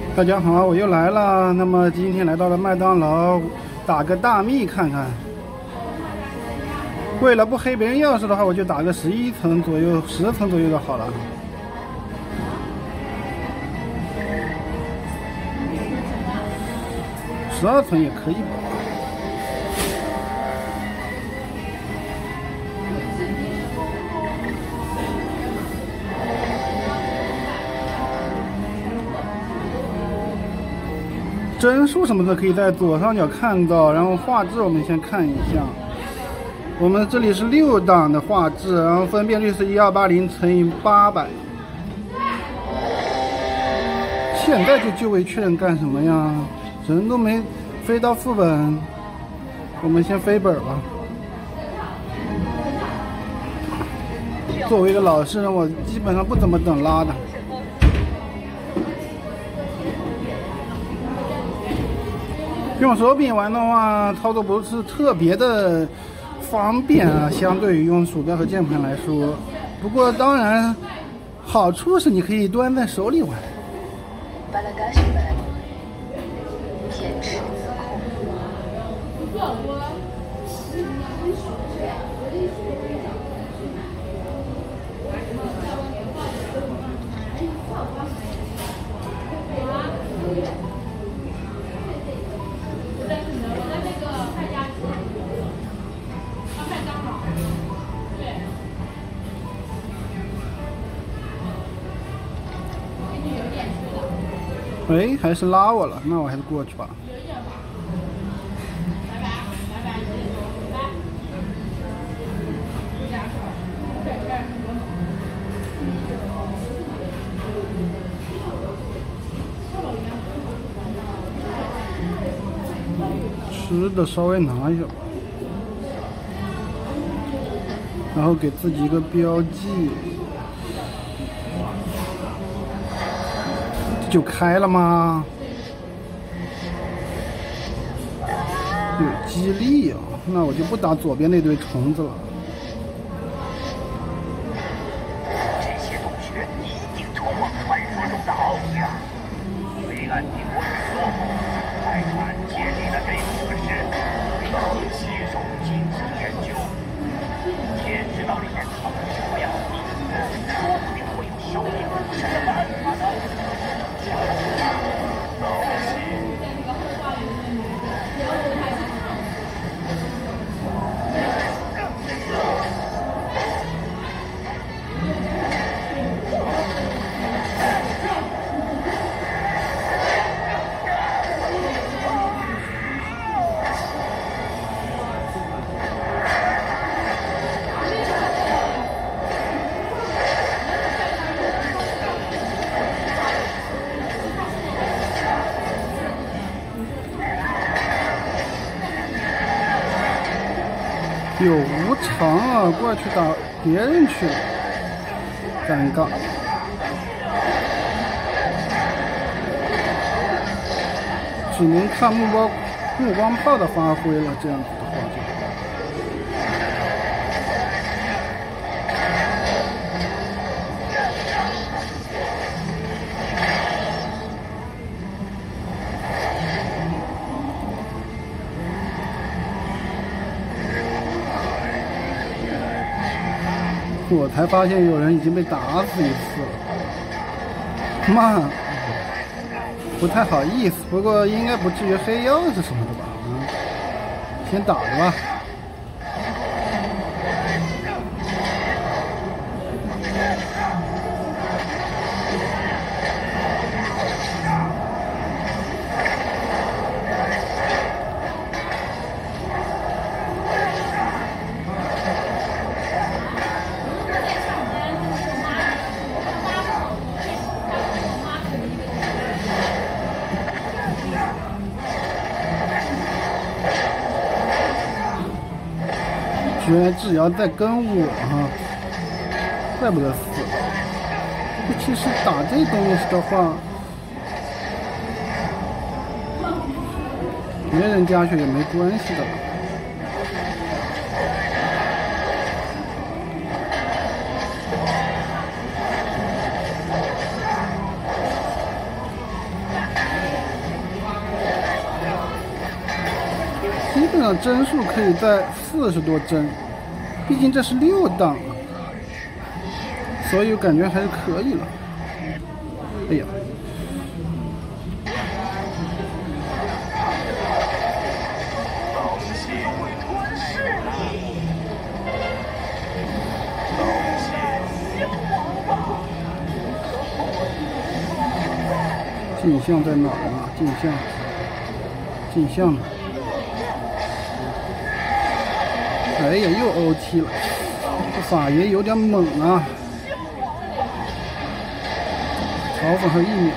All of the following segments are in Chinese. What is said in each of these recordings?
大家好，我又来了。那么今天来到了麦当劳，打个大蜜看看。为了不黑别人钥匙的话，我就打个11层左右、10层左右就好了。12层也可以吧。帧数什么的可以在左上角看到，然后画质我们先看一下。我们这里是6档的画质，然后分辨率是1280×800。现在就位确认干什么呀？人都没飞到副本，我们先飞本吧。作为一个老实人，我基本上不怎么等拉的。用手柄玩的话，操作不是特别的方便啊，相对于用鼠标和键盘来说。不过当然，好处是你可以端在手里玩。 坚持自控。 哎，还是拉我了，那我还是过去吧。吃的稍微拿一下吧，然后给自己一个标记。就开了吗？有激励啊，那我就不打左边那堆虫子了。 这些洞穴一定通往传说中的奥秘啊！黑暗帝国与索姆泰坦建立了这个世界，并携手进行研究。天知道里面藏着什么呀？说不定会有少年不善的办法呢。 有无常啊，过去打别人去了，尴尬。只能看目光炮的发挥了，这样子的话就。我才发现有人已经被打死一次了，妈，不太好意思，不过应该不至于黑钥匙什么的吧？先打着吧。原来智瑶在跟我哈，怪不得死了。其实打这东西的话，别人加血也没关系的。 本上帧数可以在40多帧，毕竟这是6档，所以我感觉还是可以了。哎呀！镜像在哪儿啊？镜像。哎呀，又 OT 了，这法爷有点猛啊！嘲讽还有1秒。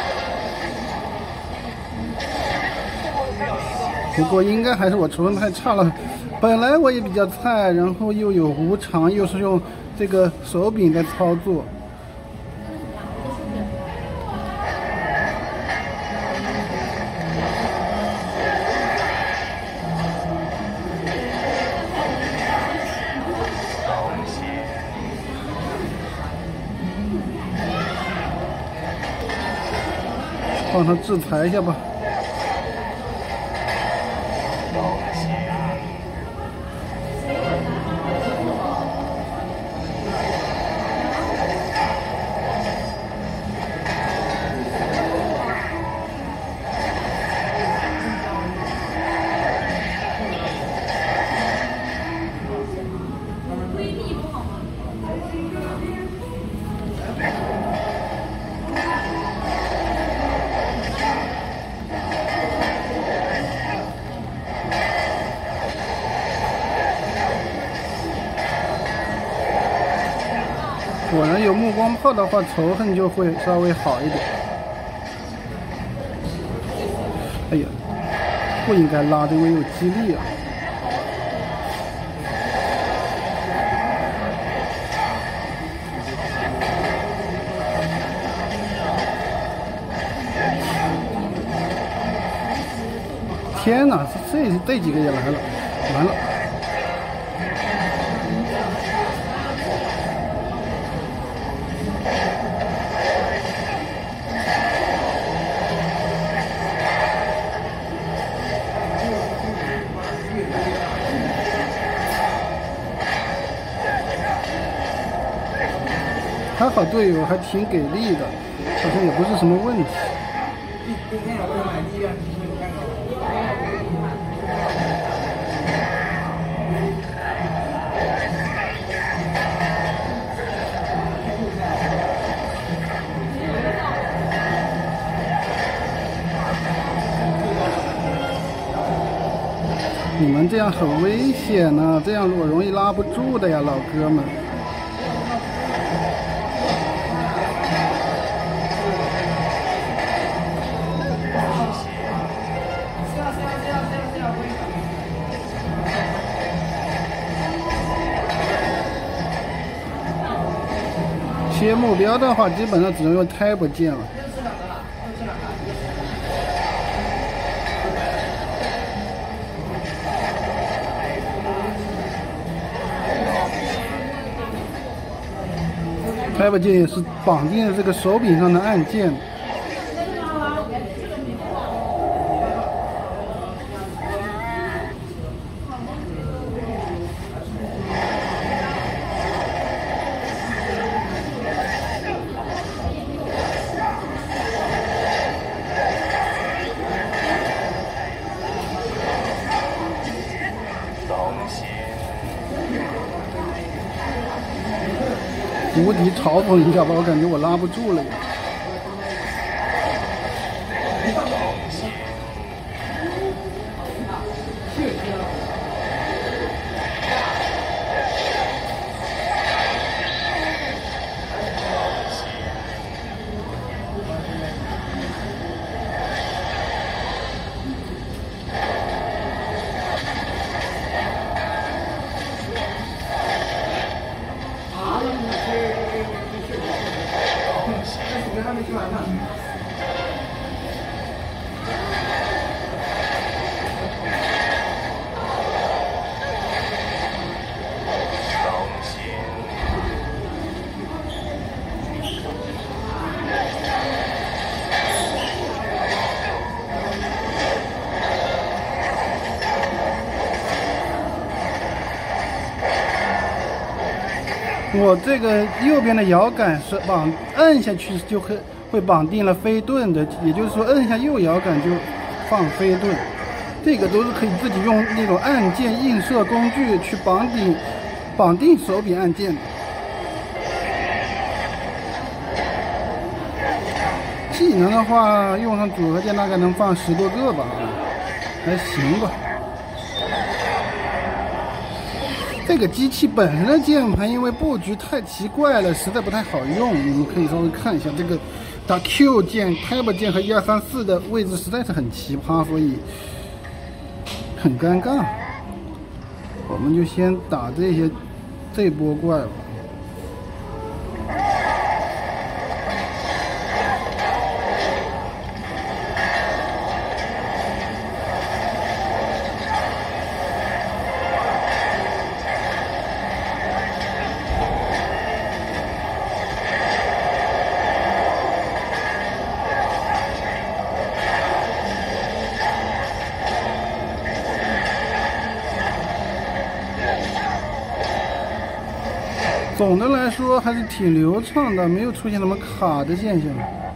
不过应该还是我仇恨太差了，本来我也比较菜，然后又有无常，又是用这个手柄在操作。帮他制裁一下吧。果然有目光炮的话，仇恨就会稍微好一点。哎呀，不应该拉，这个有激励啊！天哪，这几个也来了，完了！还好队友还挺给力的，好像也不是什么问题。你们这样很危险啊，这样我容易拉不住的呀，老哥们。切目标的话，基本上只能用 Tab 键了。Tab 键也是绑定在这个手柄上的按键。无敌嘲讽一下吧，我感觉我拉不住了呀。 我这个右边的摇杆是摁下去就会绑定了飞盾的，也就是说摁下右摇杆就放飞盾。这个都是可以自己用那种按键映射工具去绑定手柄按键的。技能的话，用上组合键大概能放10多个吧，还行吧。这个机器本身的键盘因为布局太奇怪了，实在不太好用。你们可以稍微看一下，这个打 Q 键、Tab 键和1、2、3、4的位置实在是很奇葩，所以很尴尬。我们就先打这波怪吧。总的来说还是挺流畅的，没有出现什么卡的现象。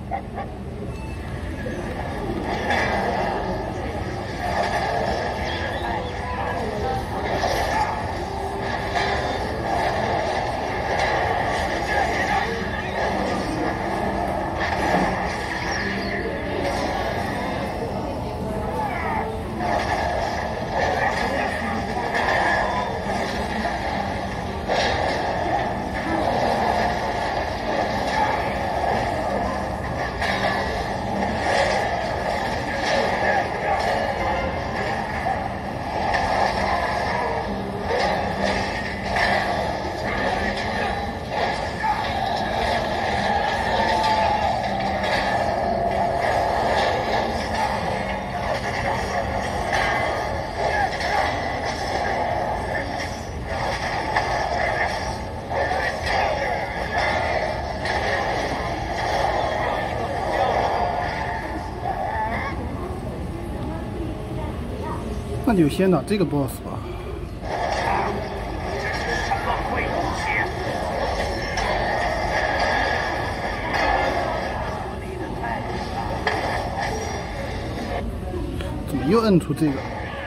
那就先打这个 BOSS 吧。怎么又摁出这个？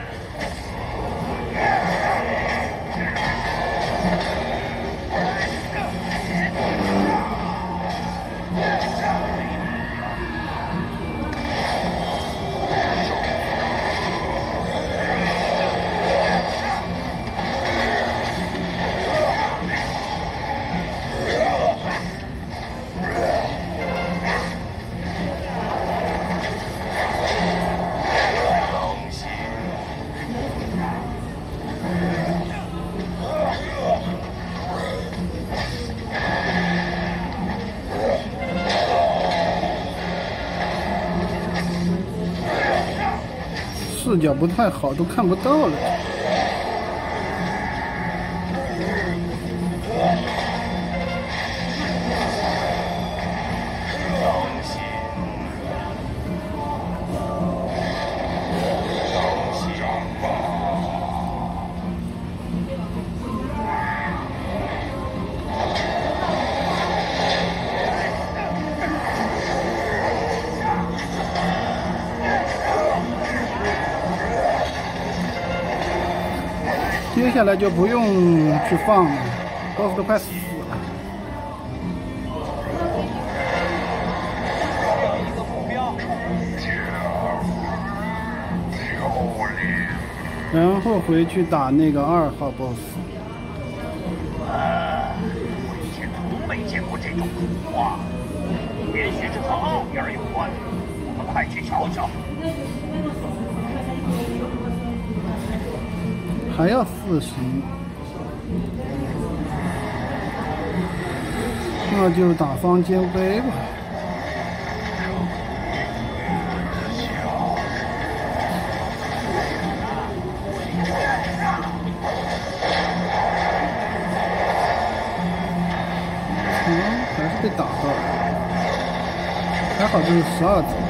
视角不太好，都看不到了。接下来就不用去放了 ，BOSS 都快死了。然后回去打那个2号 BOSS。 我以前从没见过这种图画，也许是和奥义有关。我们快去瞧瞧。 还要40，那就打方尖碑吧。还是被打到了，还好这是12层。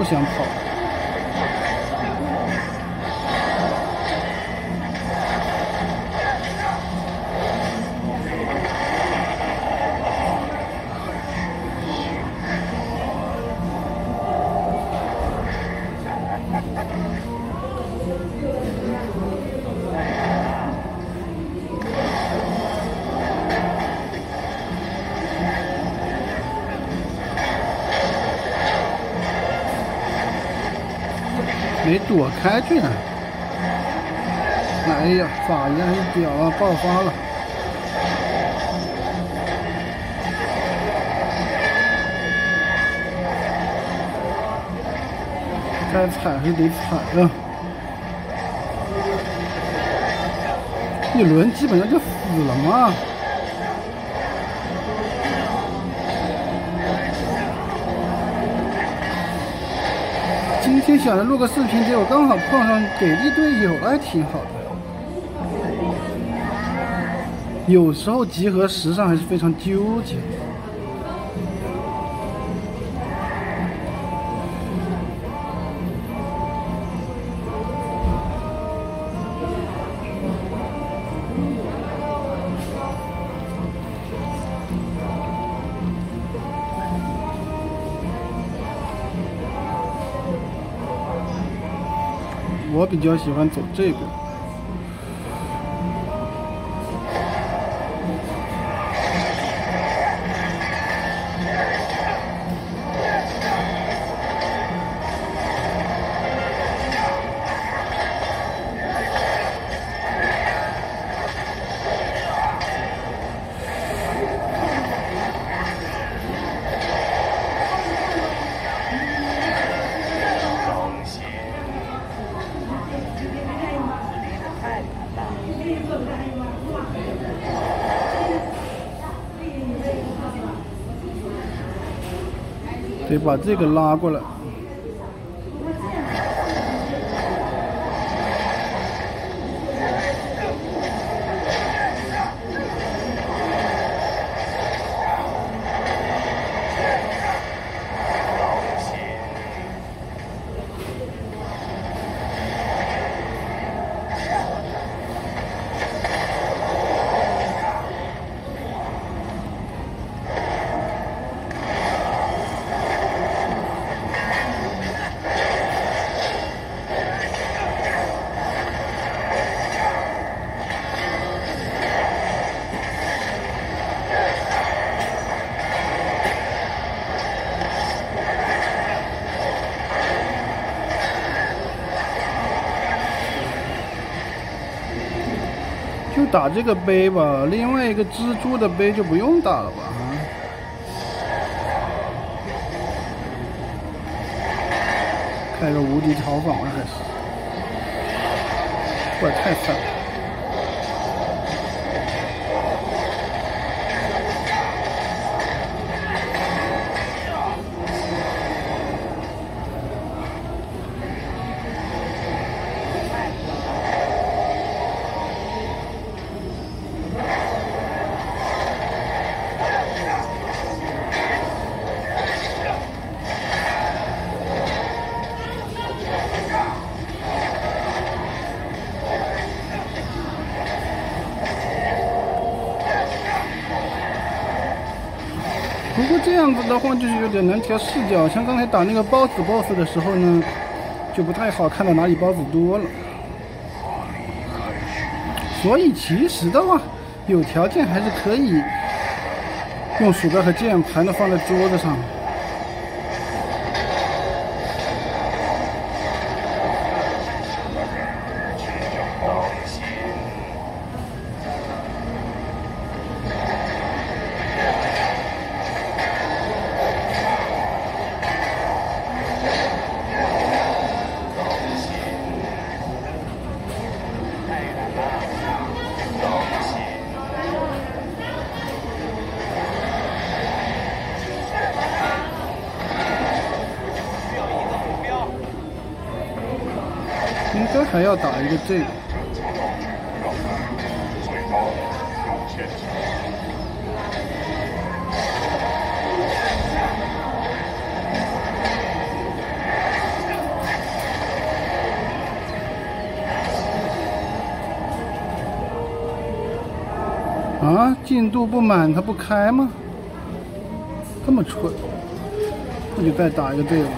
想跑。没躲开居然！哎呀，法医一屌啊，爆发了！该踩还是得踩啊！一轮基本上就死了嘛！今天想着录个视频，结果刚好碰上给力队友，还挺好的。有时候集合时上还是非常纠结。我比较喜欢走这个。得把这个拉过来。就打这个杯吧，另外一个蜘蛛的杯就不用打了吧？开个无敌嘲讽了还是？怪太惨了。不过这样子的话，就是有点难调视角。像刚才打那个包子 BOSS 的时候呢，就不太好看到哪里包子多了。所以其实的话，有条件还是可以用鼠标和键盘的放在桌子上。应该还要打一个这个。 啊，进度不满它不开吗？这么蠢，那就再打一个队伍。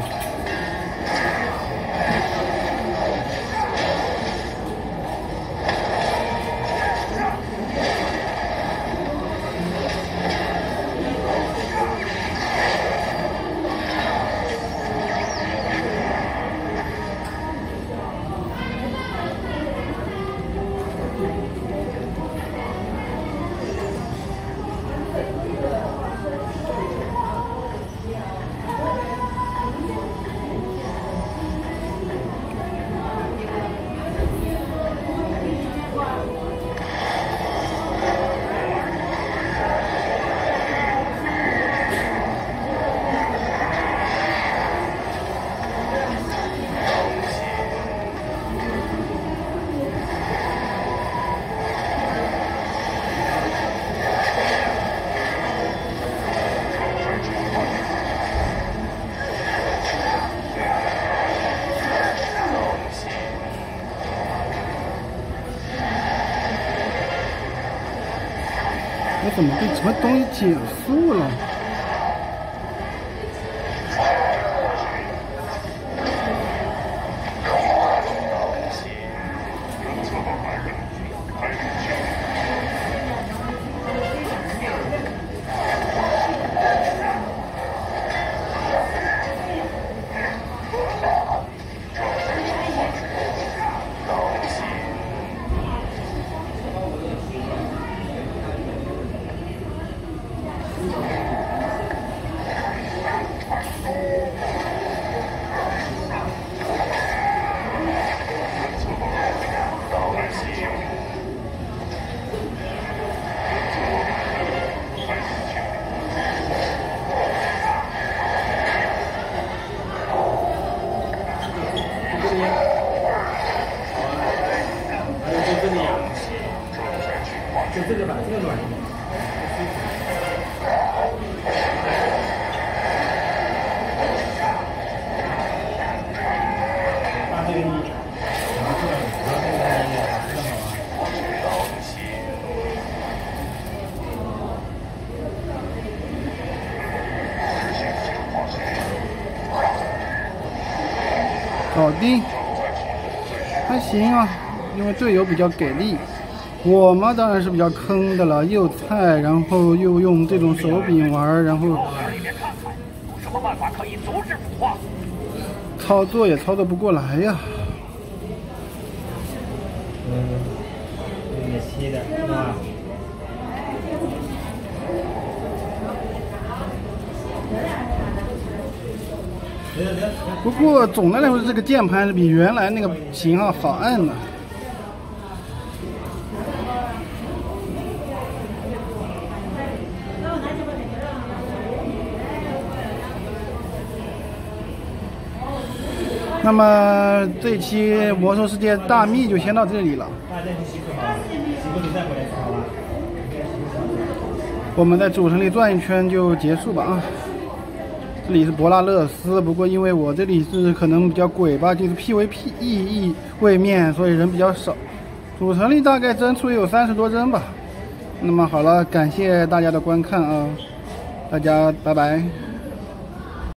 我怎么被什么东西减速了？ 就这个吧，这个软一点。把这个你，然后这个，然后这个搞定，还行啊，因为队友比较给力。我嘛当然是比较坑的了，又菜，然后又用这种手柄玩，然后操作也操作不过来呀。 也吸的是吧？ 不过总的来说，这个键盘比原来那个型号好按呢。那么这一期魔兽世界大秘就先到这里了。我们在主城里转一圈就结束吧啊。这里是博拉勒斯，不过因为我这里是可能比较鬼吧，就是 PVP 位面，所以人比较少。主城里大概帧数也有30多帧吧。那么好了，感谢大家的观看啊，大家拜拜。